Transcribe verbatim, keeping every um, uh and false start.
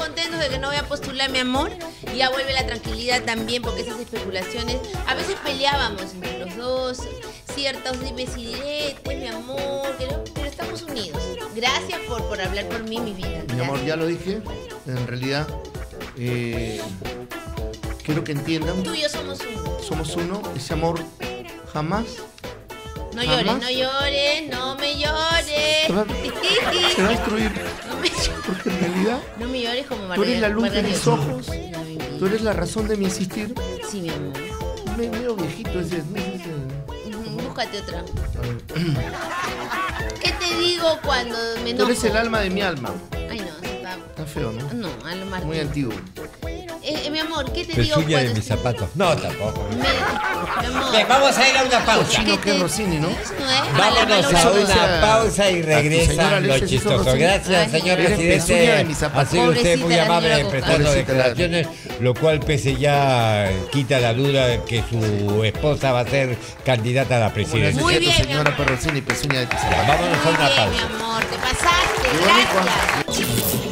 contentos de que no voy a postular, mi amor. Y ya vuelve la tranquilidad también, porque esas especulaciones, a veces peleábamos entre los dos, ciertos dimes y diretes, mi amor, pero, pero estamos unidos. Gracias por, por hablar por mí, mi vida. Gracias. Mi amor, ya lo dije, en realidad, eh, quiero que entiendan. Tú y yo somos uno. Somos uno, ese amor jamás. No llores, ¿Jamás? no llores, no me llores. Se va, se va a destruir. No me llores. Porque en realidad, No me llores como tú eres la luz de mis ojos. No, mi vida. Tú eres la razón de mi existir. Sí, mi amor. Me, medio viejito ese. ese, ese. Ujú, búscate otra. A ver. ¿Qué te digo cuando me Tú enojo? eres el alma de mi alma. Ay, no, está... Está feo, ¿no? No, a lo más. Muy antiguo. Eh, eh, mi amor, ¿qué te digo Pezuña de cuando... mis zapatos. No, tampoco. Me... Mi amor. Bien, vamos a ir a una pausa. Chino que es Rossini, ¿no? Eso no es. Vámonos Mala, a mala, una sea, pausa y a tu regresan señora los Alexis, eso, chistosos. Rosy. Gracias, Ay, señor eres pezuña de presidente. mis zapatos. Ha sido usted Pobrecita muy la amable señora Coca. prestando Pobrecita la- declaraciones, lo cual pese ya quita la duda de que su esposa va a ser candidata a la presidencia. Muy bien, mi señora amor. Perrosini, pezuña de tu Vámonos a Muy una bien, pausa. mi amor, te pasaste. Qué bonito, Gracias.